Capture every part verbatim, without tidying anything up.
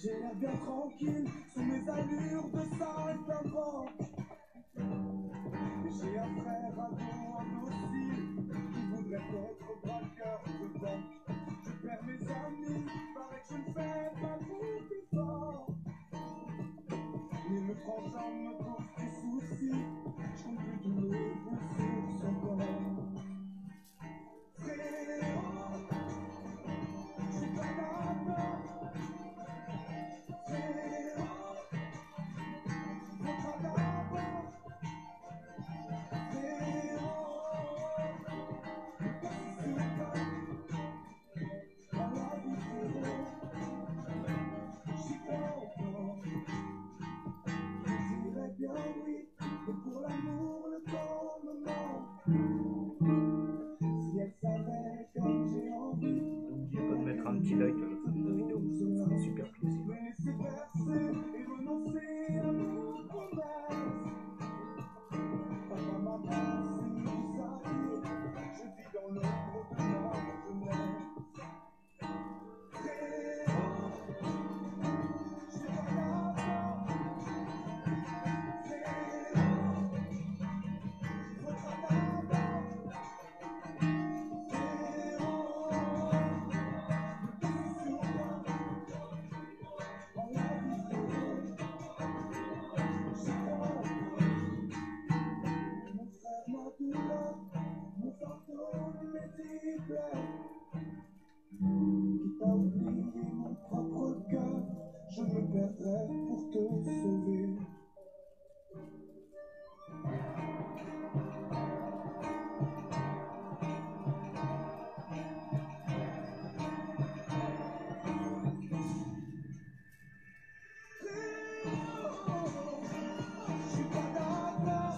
J'ai l'air bien tranquille sous mes allures de saltimbanque. J'ai un frère ado indocile qui voudrait être braqueur de banque. Je perds mes amis, paraît que je ne fais pas beaucoup d'efforts. Mais le frangin me cause des soucis, je compte plus douloureux sur son corps. Frérot, je suis pas d'accord. Frérot, votre d'abord. N'oubliez pas de mettre un petit like à la fin de la vidéo, ça me fera super plaisir. Mon fardeau multiple qui t'a oublié mon propre cœur, je me perdrai pour te sauver. Je suis pas d'accord.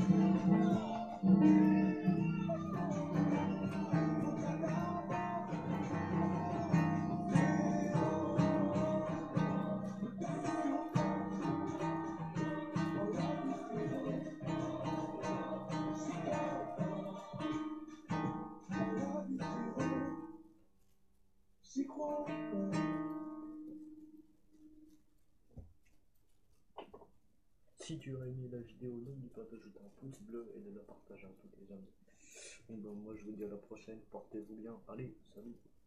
J'y crois encore. Si tu as aimé la vidéo, n'oublie pas d'ajouter un pouce bleu et de la partager à tous tes amis. Bon ben, moi je vous dis à la prochaine, portez-vous bien, allez, salut.